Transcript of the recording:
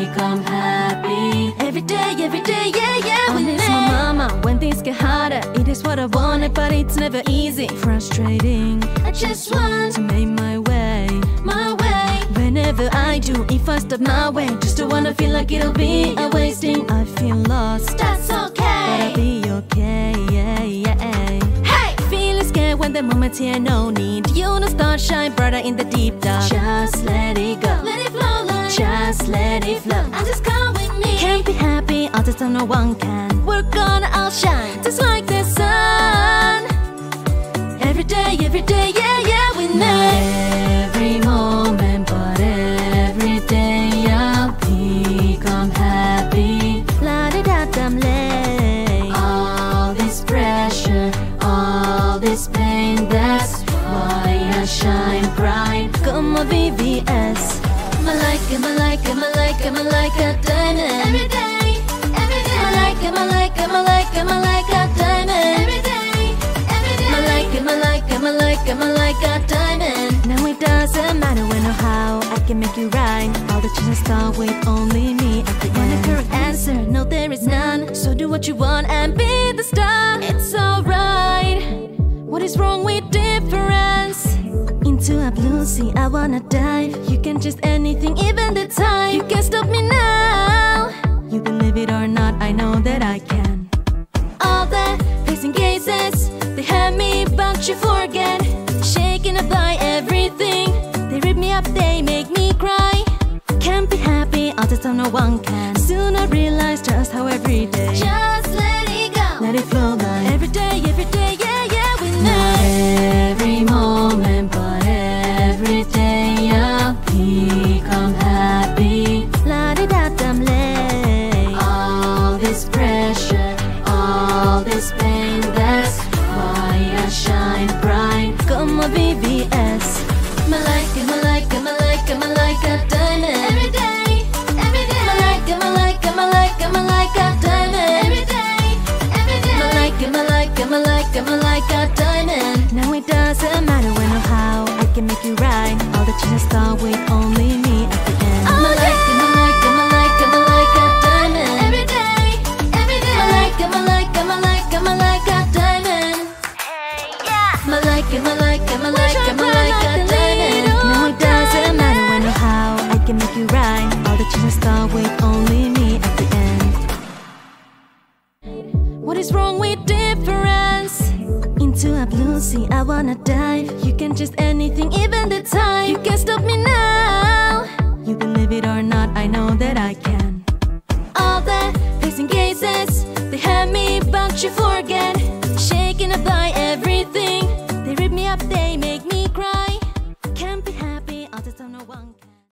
become happy. Every day, yeah, yeah, I miss my mama when things get harder. It is what I wanted, but it's never easy. Frustrating. I just want to make my way. Whenever I do, if I stop my way, just don't wanna feel like it'll be a wasting. I feel lost, that's okay, but I'll be okay, Hey! Feeling scared when the moment's here, no need you to start shine brighter in the deep dark. Just let it go, let it flow, just let it flow. And just come with me. Can't be happy all the time, no one can. We're gonna all shine, just like the sun. Every day, yeah, we know. Every moment, but every day I'll become happy. La-di-da-dum-lay. All this pressure, all this pain, that's why I shine bright. Come on, VVS. Malika, Malika, Malika, Malika, diamond. Every day, Malika, Malika, Malika, Malika, diamond. Every day, Malika, Malika, Malika, Malika, diamond. Now it doesn't matter when or how, I can make you right. All the chances start with only me at the end. Want a correct answer? No, there is none. So do what you want and be the star. It's alright. What is wrong with difference? Into a blue sea, I wanna dive. You can just anything, even the time. You can't stop me now. You believe it or not, I know that I can. All the facing gazes, they have me, but you forget. Shaken up by everything, they rip me up, they make me cry. Can't be happy all the time, no one can. Soon I realize just how every day, just let it go, let it flow like every day, yeah, we know. Not every moment, but every day I'll become happy. La-di-da-dum-lay. All this pressure, all this pain, that's why I shine bright. Come on, VVS. Malika, Malika, Malika, Malika, diamond. Every day, Malika, Malika, Malika, Malika, diamond. Every day, Malika, Malika, Malika, Malika, diamond. Now it doesn't matter when or how, I can make you right. All the chances start with only me at the end. Malika, Malika, Malika, Malika, diamond. Every day, Malika, Malika, Malika, Malika, diamond. Malika, Malika, Malika, Malika, diamond. Now it doesn't matter when or how, I can make you right. All the chances start with only me at the end. What is wrong with difference? Into a blue sea, I wanna dive. You can just anything, even the time. You can't stop me now. You believe it or not, I know that I can.